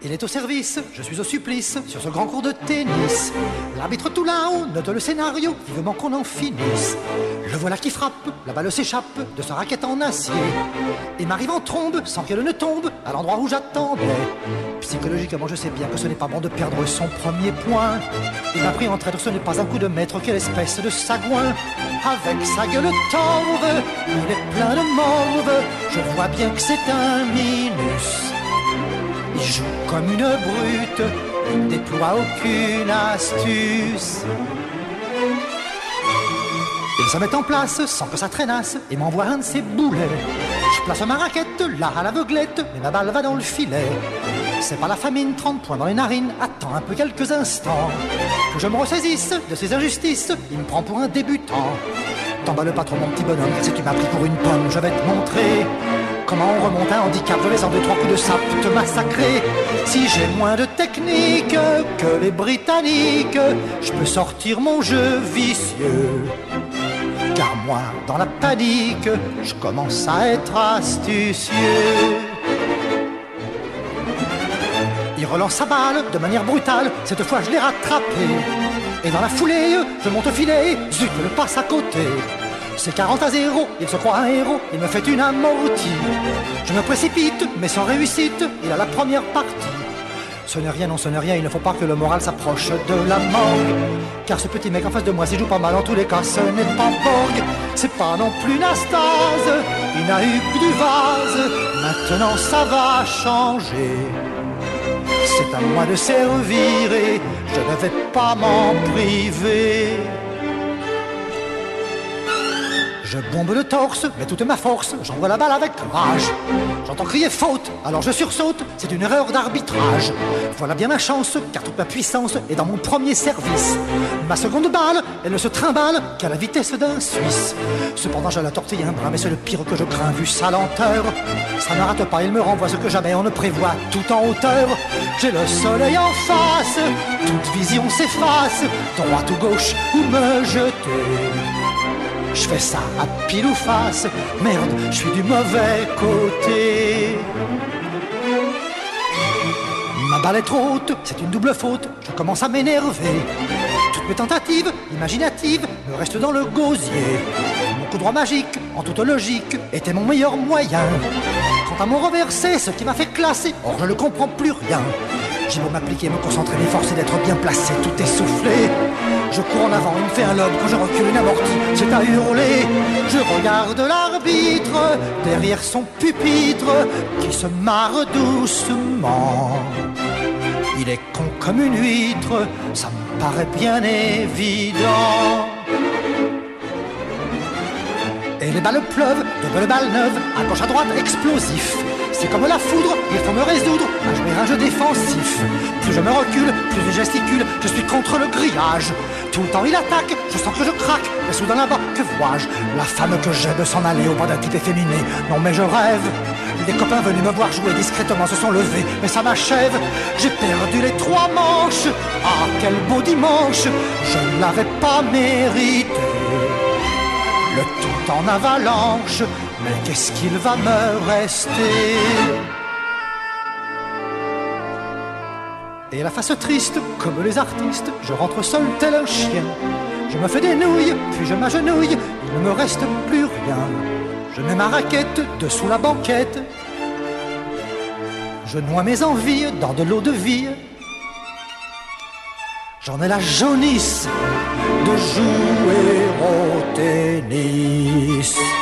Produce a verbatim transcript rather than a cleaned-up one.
Il est au service, je suis au supplice, sur ce grand cours de tennis. L'arbitre tout là-haut note le scénario, vivement qu'on en finisse. Le voilà qui frappe, la balle s'échappe de sa raquette en acier et m'arrive en trombe, sans qu'elle ne tombe, à l'endroit où j'attendais. Psychologiquement, je sais bien que ce n'est pas bon de perdre son premier point. Il m'a pris en traître, ce n'est pas un coup de maître, quelle espèce de sagouin. Avec sa gueule torve, il est plein de morve, je vois bien que c'est un minus. Il joue comme une brute, il ne déploie aucune astuce. Il se met en place sans que ça traînasse et m'envoie un de ses boulets. Je place ma raquette là à l'aveuglette, mais ma balle va dans le filet. C'est pas la famine, trente points dans les narines, attends un peu quelques instants. Que je me ressaisisse de ces injustices, il me prend pour un débutant. T'emballe pas trop mon petit bonhomme, car si tu m'as pris pour une pomme, je vais te montrer comment on remonte un handicap, je laisse en deux, trois coups de sape te massacrer. Si j'ai moins de technique que les Britanniques, je peux sortir mon jeu vicieux. Car moi, dans la panique, je commence à être astucieux. Il relance sa balle de manière brutale, cette fois je l'ai rattrapé. Et dans la foulée, je monte au filet, zut, le passe à côté. C'est quarante à zéro, il se croit un héros, il me fait une amortie. Je me précipite, mais sans réussite, il a la première partie. Ce n'est rien, non ce n'est rien, il ne faut pas que le moral s'approche de la morgue. Car ce petit mec en face de moi, s'il joue pas mal, en tous les cas, ce n'est pas Borg. C'est pas non plus Nastase, il n'a eu que du vase. Maintenant ça va changer. C'est à moi de servir et je ne vais pas m'en priver. Je bombe le torse, mais toute ma force, j'envoie la balle avec rage. J'entends crier faute, alors je sursaute, c'est une erreur d'arbitrage. Voilà bien ma chance, car toute ma puissance est dans mon premier service. Ma seconde balle, elle ne se trimballe qu'à la vitesse d'un Suisse. Cependant je la tortille un bras, mais c'est le pire que je crains vu sa lenteur. Ça ne rate pas, il me renvoie ce que jamais on ne prévoit, tout en hauteur. J'ai le soleil en face, toute vision s'efface, droite ou gauche, où me jeter. Je fais ça à pile ou face, merde, je suis du mauvais côté. Ma balle est trop haute, c'est une double faute, je commence à m'énerver. Toutes mes tentatives imaginatives me restent dans le gosier. Mon coup droit magique, en toute logique, était mon meilleur moyen. Quant à mon reversé, ce qui m'a fait classer, or je ne comprends plus rien. J'ai beau m'appliquer, me concentrer, m'efforcer d'être bien placé, tout essoufflé. Je cours en avant, il me fait un lobe, quand je recule une amortie, c'est à hurler. Je regarde l'arbitre, derrière son pupitre, qui se marre doucement. Il est con comme une huître, ça me paraît bien évident. Et les balles pleuvent, de belles balles neuves, à gauche à droite, explosif. C'est comme la foudre, il faut me résoudre à jouer un jeu défensif. Plus je me recule, plus je gesticule, je suis contre le grillage. Tout le temps il attaque, je sens que je craque, mais soudain là-bas, que vois-je? La femme que j'aime s'en aller au bas d'un type efféminé. Non mais je rêve. Des copains venus me voir jouer discrètement se sont levés, mais ça m'achève. J'ai perdu les trois manches. Ah, quel beau dimanche. Je ne l'avais pas mérité. Le tout en avalanche, mais qu'est-ce qu'il va me rester? Et la face triste, comme les artistes, je rentre seul tel un chien. Je me fais des nouilles, puis je m'agenouille, il ne me reste plus rien. Je mets ma raquette dessous la banquette. Je noie mes envies dans de l'eau de vie. J'en ai la jaunisse de jouer au tennis.